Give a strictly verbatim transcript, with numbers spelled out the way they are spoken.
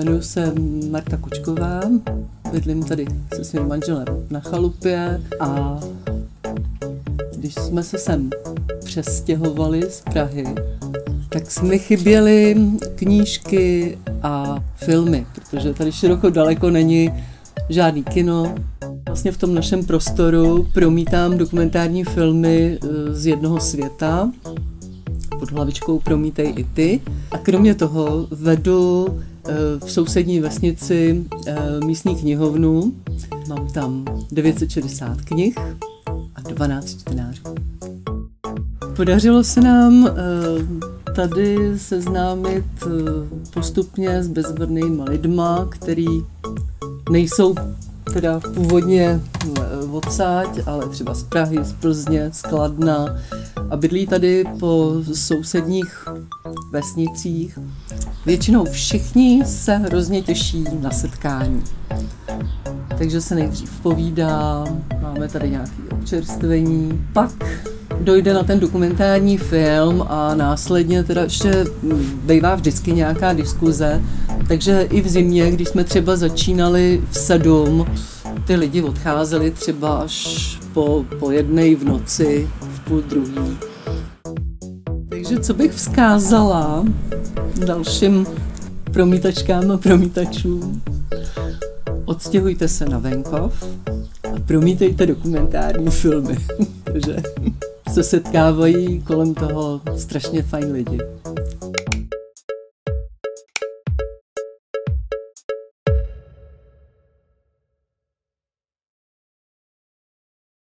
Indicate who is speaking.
Speaker 1: Jmenuji se Marta Kučková, bydlím tady se svým manželem na chalupě a když jsme se sem přestěhovali z Prahy, tak jsme chyběly knížky a filmy, protože tady široko daleko není žádný kino. Vlastně v tom našem prostoru promítám dokumentární filmy z jednoho světa pod hlavičkou Promítej i ty. A kromě toho vedu v sousední vesnici místní knihovnu. Mám tam devět set šedesát knih a dvanáct čtenářů. Podařilo se nám tady seznámit postupně s bezvadnýma lidma, který nejsou teda původně odsáď, ale třeba z Prahy, z Plzně, z Kladna a bydlí tady po sousedních vesnicích. Většinou všichni se hrozně těší na setkání. Takže se nejdřív povídá, máme tady nějaké občerstvení, pak dojde na ten dokumentární film a následně teda ještě bývá vždycky nějaká diskuze, takže i v zimě, když jsme třeba začínali v sedm, ty lidi odcházeli třeba až po, po jednej v noci, v půl druhý. Takže co bych vzkázala dalším promítačkám a promítačům? Odstěhujte se na venkov a promítejte dokumentární filmy, protože se setkávají kolem toho strašně fajn lidi.